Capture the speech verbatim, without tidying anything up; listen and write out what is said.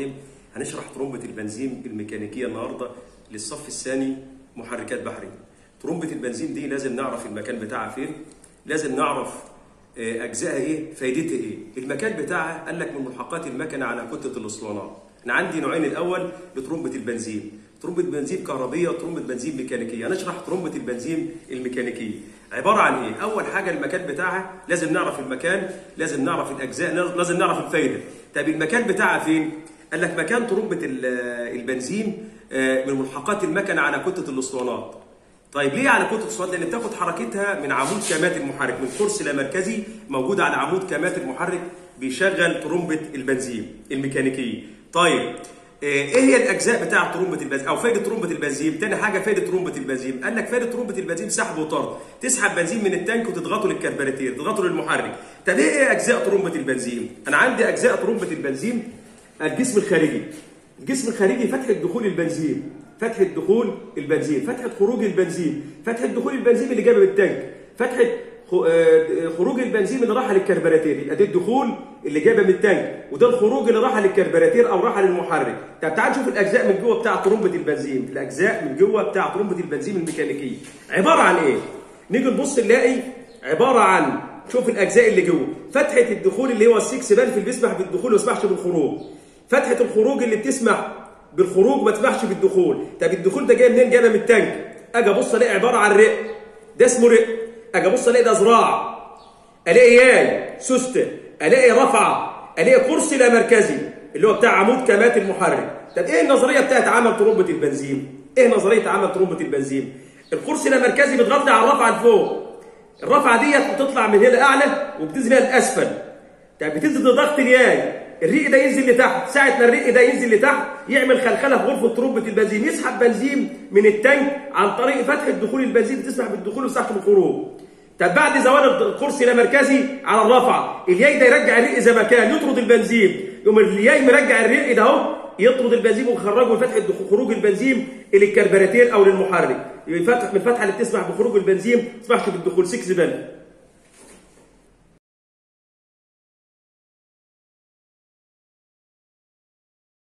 الرحيم. هنشرح ترمبة البنزين الميكانيكية النهارده للصف الثاني محركات بحرية. ترمبة البنزين دي لازم نعرف المكان بتاعها فين، لازم نعرف أجزائها إيه، فايدتها إيه. المكان بتاعها قال لك من ملحقات المكنة على كتلة الأسطوانات. أنا عندي نوعين، الأول لترمبة البنزين، ترمبة بنزين كهربية وترمبة بنزين ميكانيكية. هنشرح ترمبة البنزين الميكانيكية عبارة عن إيه؟ أول حاجة المكان بتاعها، لازم نعرف المكان، لازم نعرف الأجزاء، لازم نعرف الفايدة. طب المكان بتاعها فين؟ قال لك مكان ترمبة البنزين من ملحقات المكنة على كتلة الأسطوانات. طيب ليه على كتلة الأسطوانات؟ لأن بتاخد حركتها من عمود كامات المحرك، من كرسي لامركزي موجود على عمود كامات المحرك بيشغل ترمبة البنزين الميكانيكية. طيب ايه هي الاجزاء بتاعه ترمبه البنزين او فائده ترمبه البنزين؟ تاني حاجه فائده ترمبه البنزين، قال لك فائده ترمبه البنزين سحب وطرد، تسحب بنزين من التانك وتضغطه للكربوراتير، تضغطه للمحرك. طب ايه اجزاء ترمبه البنزين؟ انا عندي اجزاء ترمبه البنزين: الجسم الخارجي. الجسم الخارجي فتحه دخول البنزين، فتحه دخول البنزين، فتحه خروج البنزين، فتحه دخول البنزين اللي جايه من التانك، فتحه خروج البنزين اللي راح للكربوراتير. يبقى ده الدخول اللي جايبه من التانك، وده الخروج اللي راح للكربوراتير او راح للمحرك. طب تعال نشوف الاجزاء من جوه بتاع ترمبه البنزين، الاجزاء من جوه بتاع ترمبه البنزين الميكانيكيه عباره عن ايه؟ نيجي نبص نلاقي عباره عن، شوف الاجزاء اللي جوه: فتحه الدخول اللي هو السكس فالف اللي بيسمح بالدخول وما يسمحش بالخروج، فتحه الخروج اللي بتسمح بالخروج وما تسمحش بالدخول. طب الدخول ده جاي منين؟ جاي من التانك. اجي ابص الاقي عباره عن رق، ده اسمه رق. اجي ابص الاقي ده ذراع، الاقي ياي سوسته، الاقي رفعه، الاقي كرسي لامركزي اللي هو بتاع عمود كامات المحرك. طب ايه النظريه بتاعت عمل ترمبه البنزين؟ ايه نظريه عمل ترمبه البنزين؟ الكرسي اللامركزي بتغطي على الرفعه لفوق، الرفعه ديت بتطلع من هنا اعلى وبتنزل هنا لاسفل. طب بتنزل ضغط الياي، الريق ده ينزل لتحت، ساعه ما الريق ده ينزل لتحت يعمل خلخله في غرفه ترمبه البنزين، يسحب بنزين من التانك عن طريق فتحه دخول البنزين، بتسمح بالدخول وتسمح بالخروج. طب بعد زوال الكرسي اللامركزي على الرفعه، الياي ده يرجع الريق زي ما كان، يطرد البنزين. يقوم الياي مرجع الريق ده اهو، يطرد البنزين ويخرجه من فتحه خروج البنزين للكربوراتير او للمحرك. يفتح من الفتحه اللي بتسمح بخروج البنزين ما تسمحش بالدخول، سكس فالف.